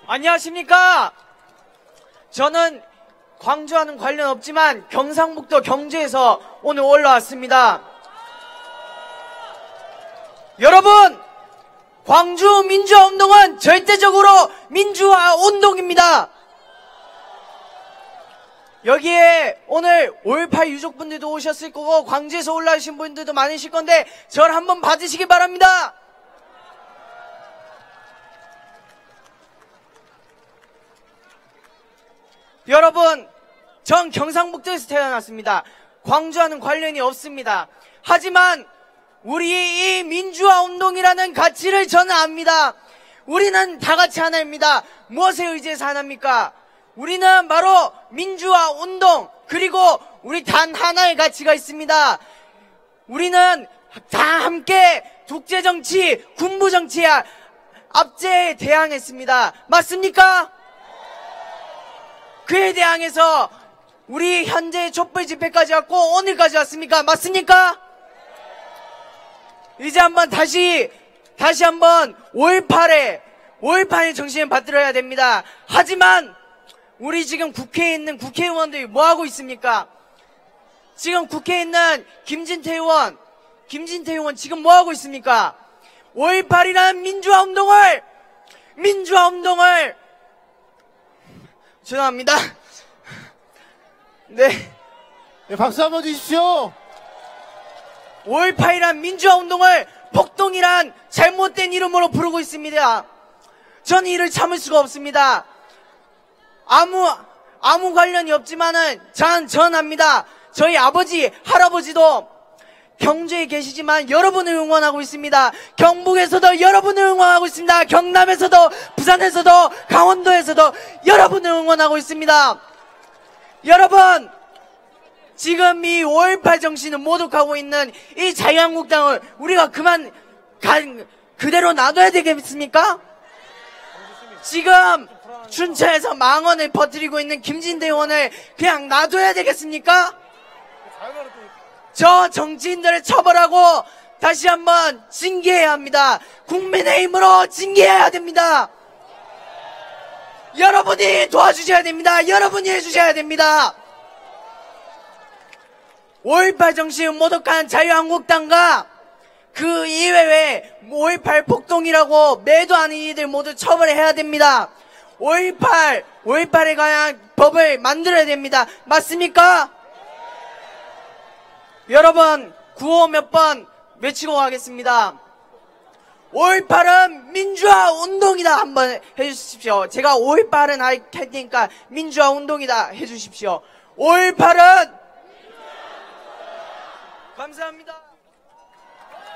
안녕하십니까? 저는 광주와는 관련 없지만 경상북도 경주에서 오늘 올라왔습니다. 여러분, 광주 민주화 운동은 절대적으로 민주화 운동입니다. 여기에 오늘 5.18 유족분들도 오셨을 거고 광주에서 올라오신 분들도 많으실 건데 저를 한번 봐주시기 바랍니다. 여러분, 전 경상북도에서 태어났습니다. 광주와는 관련이 없습니다. 하지만 우리 이 민주화 운동이라는 가치를 저는 압니다. 우리는 다 같이 하나입니다. 무엇에 의지해서 하나입니까? 우리는 바로 민주화 운동, 그리고 우리 단 하나의 가치가 있습니다. 우리는 다 함께 독재정치, 군부정치에 압제에 대항했습니다. 맞습니까? 그에 대항해서 우리 현재 촛불 집회까지 왔고 오늘까지 왔습니까? 맞습니까? 이제 한번 다시 한번 5.18의 정신을 받들어야 됩니다. 하지만 우리 지금 국회에 있는 국회의원들이 뭐하고 있습니까? 지금 국회에 있는 김진태 의원 지금 뭐하고 있습니까? 5.18이라는 민주화 운동을 죄송합니다. 네, 박수 한번 주십시오. 5.18이란 민주화 운동을 폭동이란 잘못된 이름으로 부르고 있습니다. 저는 이를 참을 수가 없습니다. 아무 관련이 없지만은 전 압니다. 저희 아버지, 할아버지도 경주에 계시지만 여러분을 응원하고 있습니다. 경북에서도 여러분을 응원하고 있습니다. 경남에서도, 부산에서도, 강원도에서도 여러분을 응원하고 있습니다. 여러분, 지금 이 5.18 정신을 모독하고 있는 이 자유한국당을 우리가 그대로 놔둬야 되겠습니까? 지금 춘천에서 망언을 퍼뜨리고 있는 김진대 의원을 그냥 놔둬야 되겠습니까? 저 정치인들을 처벌하고 다시 한번 징계해야 합니다. 국민의힘으로 징계해야 됩니다. 여러분이 도와주셔야 됩니다. 여러분이 해주셔야 됩니다. 5.18 정신을 모독한 자유한국당과 그 이외에 5.18 폭동이라고 매도하는 이들 모두 처벌해야 됩니다. 5.18에 관한 법을 만들어야 됩니다. 맞습니까? 여러분, 구호 몇 번 외치고 가겠습니다. 5.18은 민주화 운동이다 한번 해주십시오. 제가 5.18은 할 테니까 민주화 운동이다 해주십시오. 5.18은 감사합니다.